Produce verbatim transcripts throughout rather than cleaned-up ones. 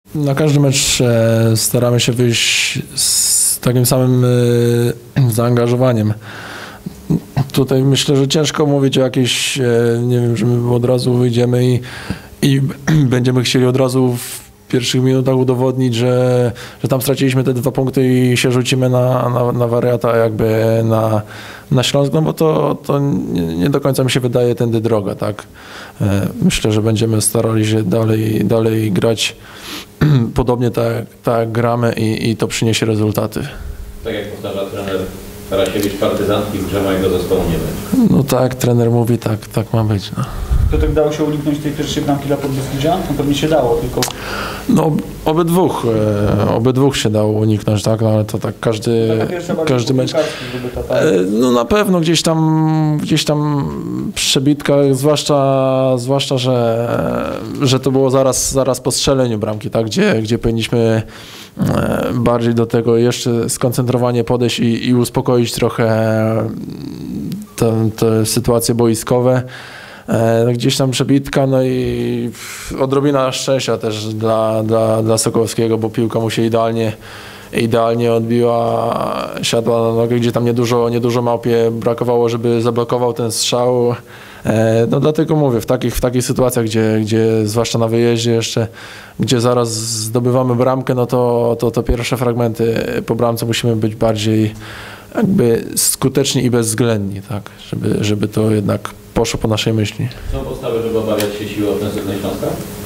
Na każdy mecz staramy się wyjść z takim samym zaangażowaniem. Tutaj myślę, że ciężko mówić o jakiejś, nie wiem, że my od razu wyjdziemy i, i będziemy chcieli od razu w pierwszych minutach udowodnić, że, że tam straciliśmy te dwa punkty i się rzucimy na, na, na wariata, jakby na, na Śląsk, no bo to, to nie, nie do końca mi się wydaje tędy droga, tak. Myślę, że będziemy starali się dalej, dalej grać podobnie tak, tak gramy i, i to przyniesie rezultaty. Tak jak powtarza trener Karasiewicz, partyzantki w grze mojego zespołu nie będzie. No tak, trener mówi, tak, tak ma być. No. To tak dało się uniknąć tej pierwszej bramki dla Podbeskidzia? No pewnie się dało, tylko... No obydwóch, e, obydwóch się dało uniknąć, tak, no ale to tak każdy, każdy mecz... No na pewno gdzieś tam, gdzieś tam przebitka, zwłaszcza, zwłaszcza że, że to było zaraz, zaraz po strzeleniu bramki, tak, gdzie, gdzie powinniśmy bardziej do tego jeszcze skoncentrowanie podejść i, i uspokoić trochę te, te sytuacje boiskowe. Gdzieś tam przebitka, no i odrobina szczęścia też dla, dla, dla Sokołowskiego, bo piłka mu się idealnie, idealnie odbiła, siadła na nogę, gdzie tam niedużo, niedużo Małpie brakowało, żeby zablokował ten strzał. No dlatego mówię, w takich, w takich sytuacjach, gdzie, gdzie zwłaszcza na wyjeździe jeszcze, gdzie zaraz zdobywamy bramkę, no to, to, to pierwsze fragmenty po bramce musimy być bardziej jakby skuteczni i bezwzględni, tak, żeby, żeby to jednak poszło po naszej myśli. Są podstawy, żeby obawiać się siły ofensywnej Śląska?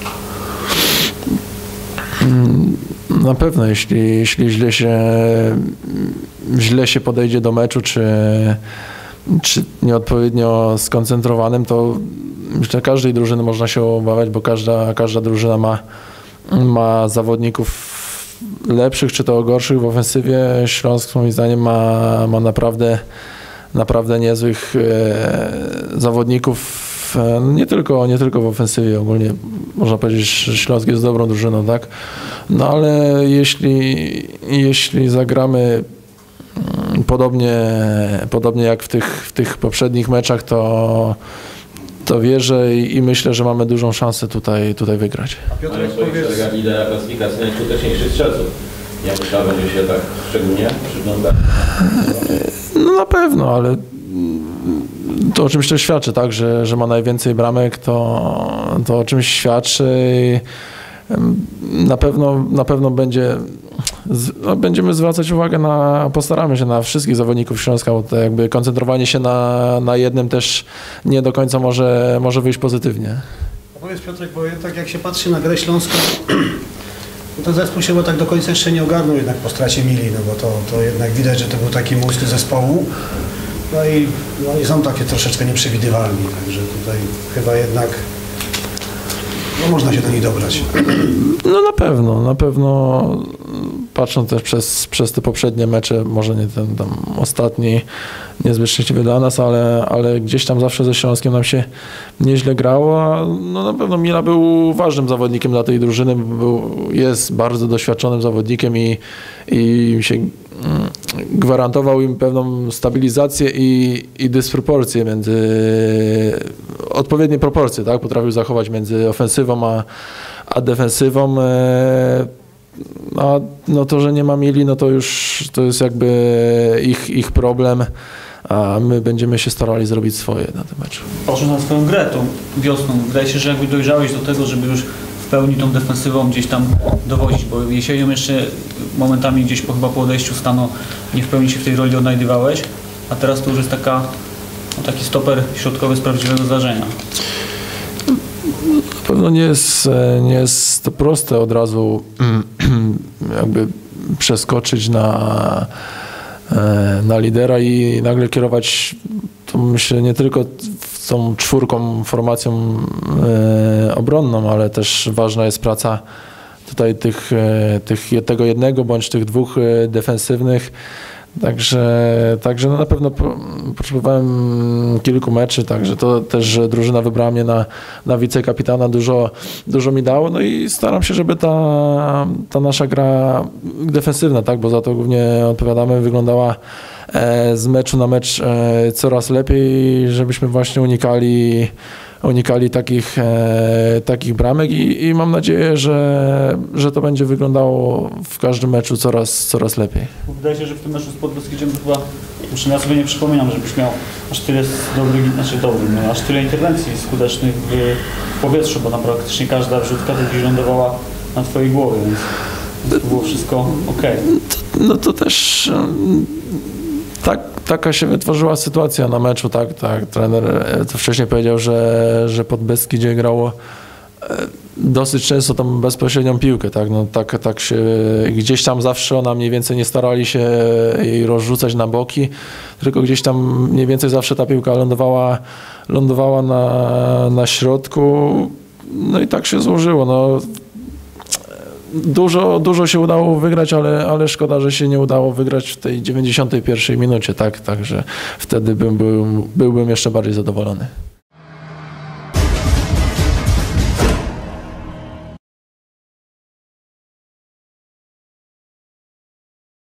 Na pewno, jeśli, jeśli źle się, źle się podejdzie do meczu, czy, czy nieodpowiednio skoncentrowanym, to myślę, że każdej drużyny można się obawiać, bo każda, każda drużyna ma, ma zawodników lepszych czy to gorszych w ofensywie. Śląsk moim zdaniem ma, ma naprawdę, naprawdę niezłych e, zawodników, e, nie, tylko, nie tylko w ofensywie, ogólnie można powiedzieć, że Śląsk jest dobrą drużyną, tak? No ale jeśli, jeśli zagramy podobnie, podobnie jak w tych, w tych poprzednich meczach, to to wierzę i, i myślę, że mamy dużą szansę tutaj, tutaj wygrać. A Piotr, jak powiedz... lidera klasyfikacji najskuteczniejszych strzelców. Ja myślałem, że będzie się tak szczególnie przyglądać. No na pewno, ale to o czymś to świadczy, tak, że, że ma najwięcej bramek, to, to o czymś świadczy. Na pewno, na pewno będzie, no, będziemy zwracać uwagę na, postaramy się na wszystkich zawodników Śląska, bo to jakby koncentrowanie się na, na jednym też nie do końca może, może wyjść pozytywnie. A powiedz Piotrek, bo tak jak się patrzy na grę Śląską, to ten zespół się bo tak do końca jeszcze nie ogarnął jednak po stracie Mili, no bo to, to jednak widać, że to był taki mózg zespołu. No i no i są takie troszeczkę nieprzewidywalni, także tutaj chyba jednak no można się do nich dobrać. No na pewno, na pewno patrząc też przez, przez te poprzednie mecze, może nie ten tam ostatni, niezbyt szczęśliwy dla nas, ale, ale gdzieś tam zawsze ze Śląskiem nam się nieźle grało. No na pewno Mila był ważnym zawodnikiem dla tej drużyny, był, jest bardzo doświadczonym zawodnikiem i, i się gwarantował im pewną stabilizację i, i dysproporcję między, odpowiednie proporcje, tak, potrafił zachować między ofensywą a, a defensywą. A no to, że nie ma Mili, no to już to jest jakby ich, ich problem, a my będziemy się starali zrobić swoje na tym meczu. Patrząc na swoją grę tą wiosną, wydaje się, że jakby dojrzałeś do tego, żeby już w pełni tą defensywą gdzieś tam dowozić, bo jesienią jeszcze momentami gdzieś po, chyba po odejściu Stano nie w pełni się w tej roli odnajdywałeś, a teraz to już jest taka, no, taki stoper środkowy z prawdziwego zdarzenia. Na pewno nie jest, nie jest to proste od razu jakby przeskoczyć na, na lidera i nagle kierować, to myślę, nie tylko tą czwórką formacją obronną, ale też ważna jest praca tutaj tych, tych, tego jednego bądź tych dwóch defensywnych. Także, także no na pewno potrzebowałem kilku meczy, także to też, że drużyna wybrała mnie na, na wicekapitana, dużo, dużo mi dało, no i staram się, żeby ta, ta nasza gra defensywna, tak, bo za to głównie odpowiadamy, wyglądała z meczu na mecz coraz lepiej, żebyśmy właśnie unikali unikali takich, e, takich bramek i, i mam nadzieję, że, że to będzie wyglądało w każdym meczu coraz, coraz lepiej. Wydaje się, że w tym meczu z Podbeskidziem to chyba, już ja sobie nie przypominam, żebyś miał aż tyle dobrych, znaczy dobrych, no, aż tyle interwencji skutecznych w, w powietrzu, bo na praktycznie każda wrzutka to gdzieś lądowała na twojej głowie, więc to było wszystko okej. No, no to też um, tak, taka się wytworzyła sytuacja na meczu, tak, tak. Trener to wcześniej powiedział, że, że Podbeskidzie grało dosyć często tą bezpośrednią piłkę, tak, no tak, tak się, gdzieś tam zawsze ona mniej więcej nie starali się jej rozrzucać na boki, tylko gdzieś tam mniej więcej zawsze ta piłka lądowała, lądowała na, na środku, no i tak się złożyło, no. Dużo, dużo się udało wygrać, ale, ale szkoda, że się nie udało wygrać w tej dziewięćdziesiątej pierwszej minucie, tak, także wtedy bym, był, byłbym jeszcze bardziej zadowolony.